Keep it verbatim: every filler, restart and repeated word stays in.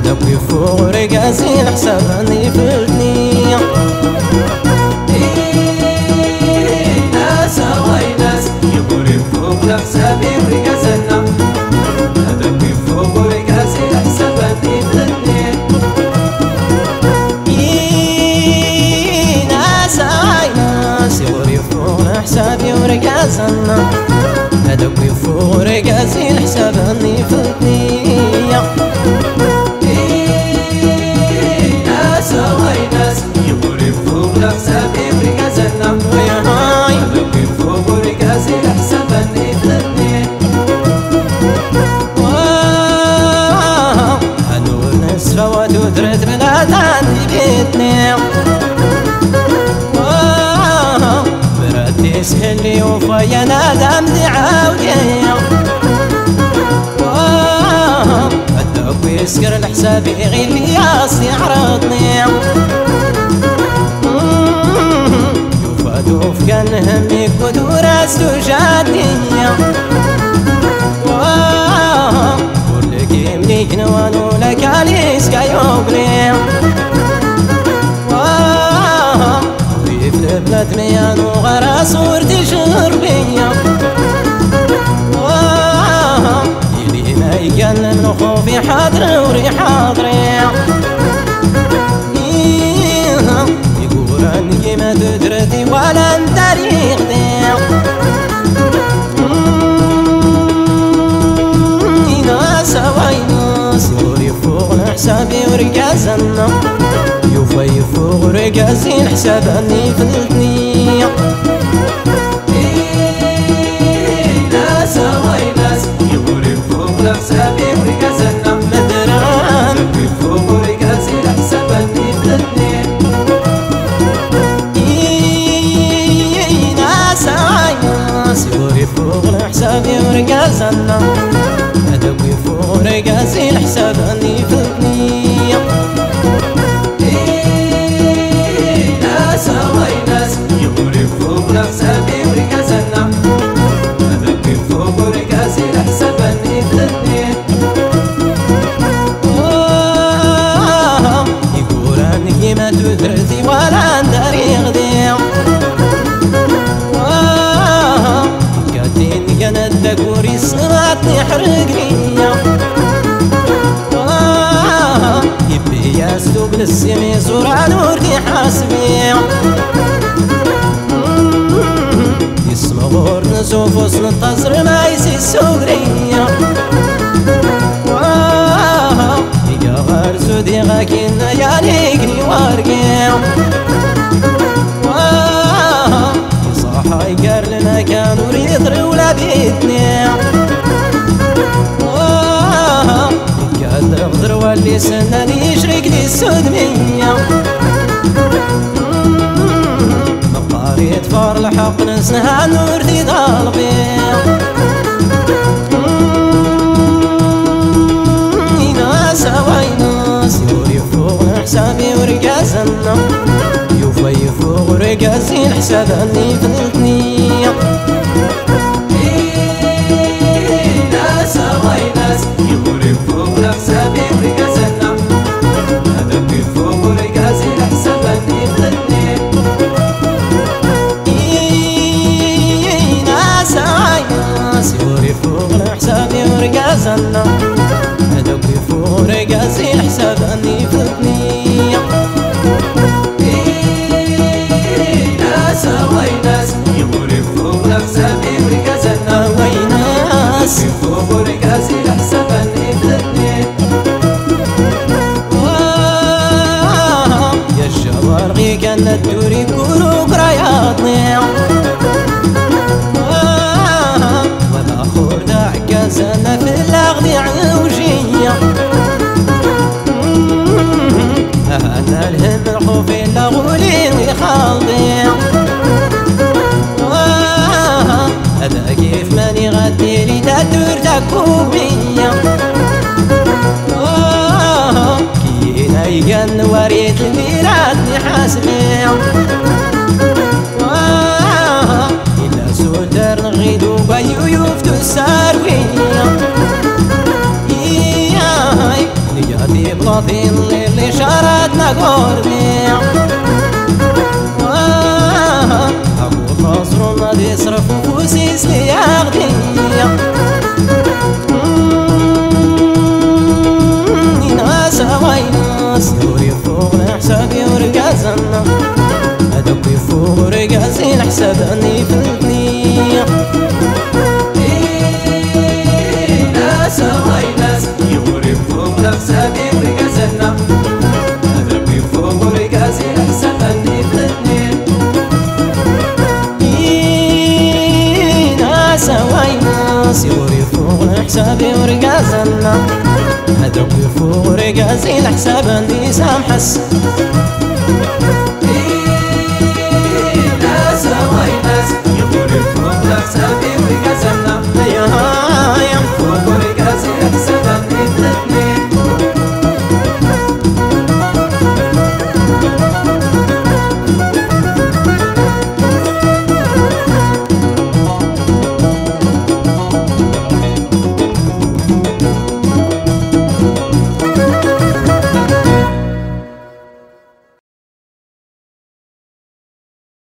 هذاك يفوق رقاسي الحساب عني فلتني. ناس هواي ناس يقول يفوق لحسابي ورقاسنا، هذاك يفوق رقاسي الحساب عني فلتني. ناس هواي ناس يقول يفوق لحسابي ورقاسنا، هذاك يفوق رقاسي الحساب عني فلتني. ناس هواي ناس يقول يفوق لحسابي ورقاسنا، هذاك يفوق رقاسي الحساب عني فلتني. هنور ناس فوات ودرت بلاد عندي بيتنا، برد يسهل لي وفيا نادم دعاوتي، هداك يسكر الحساب يغير لي ياسي عرضني. يوفا دوف كان همك ودور استوجدني، كل كيمنيك نوانو لك عليس كايوبلي. ويف لبلاد ميانو غرا صورتي شربية، يلي ما يكلم من خوفي حاضر وري حاضري. يقول انك ما تدرتي ولا انت ريقتي، ناس هواي ناس يقول يفوق لحسابي ورقاسنا، يوفا يفوق رقاسي الحساب عني فلتني. ناس هواي ناس يقول يفوق لحسابي ورقاسنا، مدران يفوق رقاسي الحساب عني فلتني. ناس هواي ناس يقول يفوق لحسابي ورقاسنا، هذاك يفوق رقاسي الحساب عني فلتني. ناس هواي ناس يقول يفوق لحسابي ورقاسنا، هذاك يفوق رقاسي الحساب عني فلتني. يقول انك ما تدرتي ولا انت ريغدي، كاتين كندك وري سمعتني حرقني. يبي يسلوب للسمي زرع نورتي حاسبي، يسمى غور نسوف وصل التصر ما يسي السورية. يا غار سودي غاكين يا ليقني وارقي، يصاحا يقار المكان وريضري ولا بيتني. كاد غدر واللي سناني يشرك لي السدمية، مقاريت فار الحق نسنها نور دي ضالبي. ناس هواي ناس يقول يفوق حسابي ورقاسنا، يوفا يفوق رقاسي الحساب عني فلتني. ناس هواي ناس يقول يفوق لحسابي ورقاسنا، هذاك يفوق رقاسي الحساب عني فلتني. ناس هواي ناس يقول يفوق لحسابي ورقاسنا، هذاك يفوق رقاسي الحساب عني فلتني. ناس هواي ناس يقول يفوق لحسابي ورقاسنا، هواي ناس يفوق رقاسي الحساب عني فلتني. يا الجبار غي كانت توري كروك راياضني، والاخر داع كازانا في الاغذية عوجية. انا الهم الخوف الا غولي ويخالضي، هذا كيف ماني غادي لي تدور تكوبية. كينا يقن وريت الميرات نحاسبي، إلا سودر نغيدو بيو يفتو الساروية. نقاطي ضافين اللي شارتنا قرني أبو خاصرنا دي يصرف وفوسيس لي ياخدي ناس ويناس يوري فوق حسابي ورقازنا هدوك يفوق ورقازي لحسابني في الدنيا ناس ويناس يوري فوق حسابي ورقازنا هدوك يفوق ورقازي لحسابني في الدنيا ناس ويناس يوري فوق حسابي ورقازنا هدوك يفوق ورقازي لحسابني سامحس